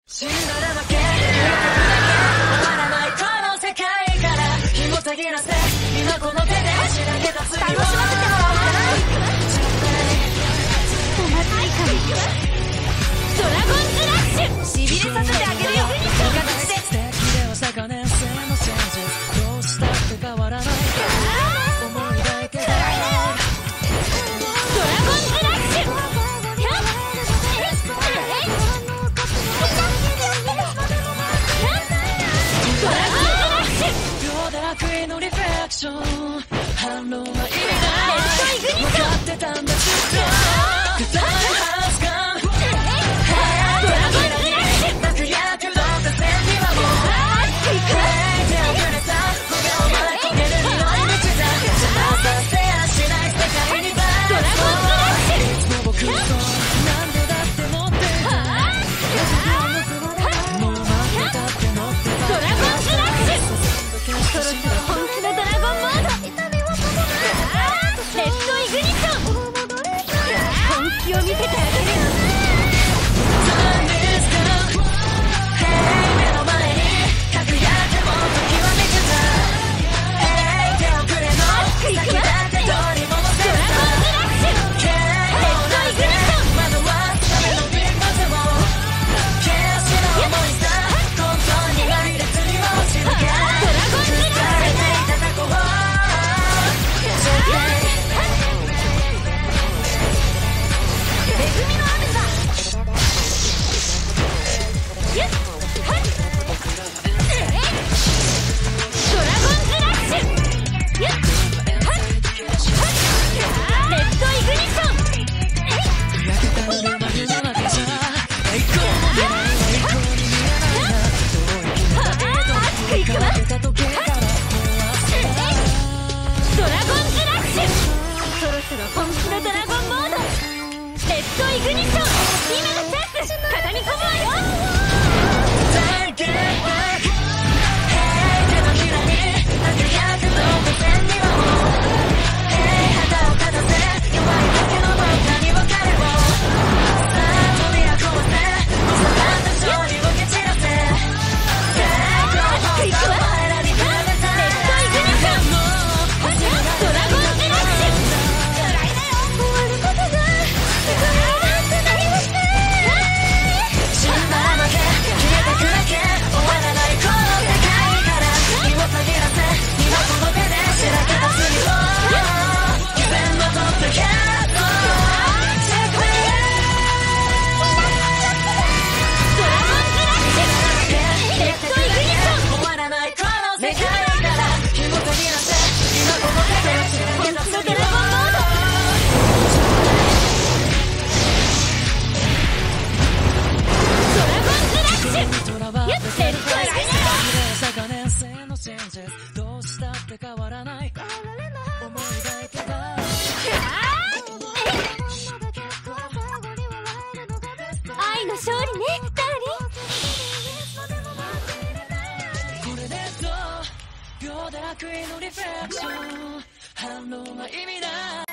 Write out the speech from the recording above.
死んだら負け、終わらないこの世界から紐たぎらせ、今この手で仕上げた罪を楽しませてもらおうかな。お祭り会ドラゴンズラッシュ、しびれさせてあげるよ。味方して素敵ではしたか年生の真実、どうしたって変わらない思い抱いてたドラゴンズラッシュ、ドラゴンズラッシュ、秒で悪意のリフレクション、反論は意味ない分かってたんだずっとグダイハウスガン、ドラゴンズラッシュ、泣く躍動った線にはもう手をくれた5秒前焦げる匂いに散った邪魔させやしない世界にバードラゴンズラッシュ、いつも僕となんでだって持ってたもう待ってたって乗ってたドラゴンズラッシュ、そろそろ本気のドラゴンモードレッドイグニッション、本気を見せてあげるよ。目の前にかくやっても時はめちゃった手をくれの先だって取り戻せるドラゴンズラッシュ、レッドイグニッション、窓は雨のビンゴでも決死の思いさ根本にまみれずにも落ちるかドラゴンズラッシュ、疲れていたタコを恵みの雨さゆっはっドラゴンズラッシュ、ゆっはっレッドイグニッション、焼けたるまるの中じゃ栄光も出ない栄光に見えないな、どう生きたかけた時計からドラゴンズラッシュ、そろそろ本気のドラゴンモードレッドイグニッション、今がチャンス、畳み込むわよ。手のひらに輝く動物線にはもう旗をかざせ、弱いだけの僕らに別れをさあ扉壊せ、さあ勝利を蹴散らせ、行くわお前らに比べたレッドイグニッション、ドラゴンズラッシュ、暗いだよ終わることが死んだら負け、消えてくだけ終わらないこの世界から身をたぎらせ、今この手でしらけた罪を全部取ってキャットチェックドラゴンズラッシュ、レッドイグニッション、終わらないこの世界から身をたぎらせ、今この手でしらけた罪をドラゴンモードレッドイグニッション、どうしたって変わらない思い抱いてた愛の勝利ねダーリン、これでどう秒で悪意のリフレクション、反論は意味ない。